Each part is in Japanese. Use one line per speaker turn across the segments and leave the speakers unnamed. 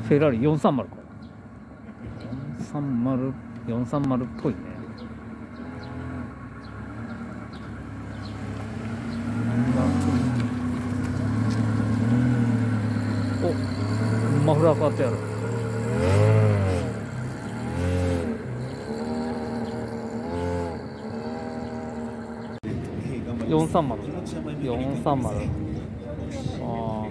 フェラーリ430か。430っぽいね。お、マフラー変わってやる。430。ああ、こ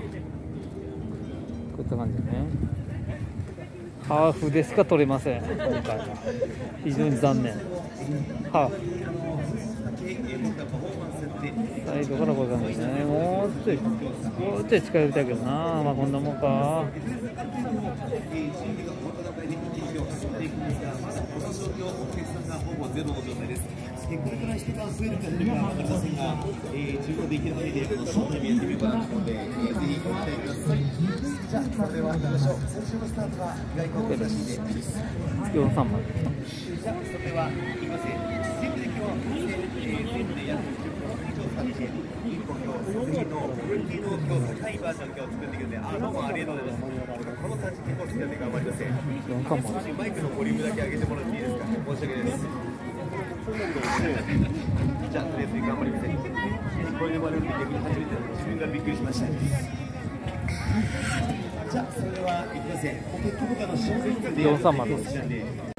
ういった感じね。ハーフでしか取れません、今回は。非常に残念。ハーフ。サイドからこういう感じね。もうちょい近寄りたいけどな。まあこんなもんか。
これから人が増えるかどうかは分かりませんが、中央できる範囲でこの正面見えてみようかなと思うので、ぜひご期待ください。じゃあ、それでは行きましょう。最初のスタートは外国の写真で。
430。
じゃあ、それでは行きます。全部で今日は全部で約10分以上使って、1個今日、次のクオリティの今日高いバージョン今日作ってくれて、どうもありがとうございます。この感じ結構好きなんで頑張ります。少しマイクのボリュームだけ上げてもらっていいですか。申し訳ないです。じゃあ、とりあえず頑張ります。これで我々逆に初めて自分がびっくりしました。じゃあ、それでは行きます。ポケットボタンの正面で
430。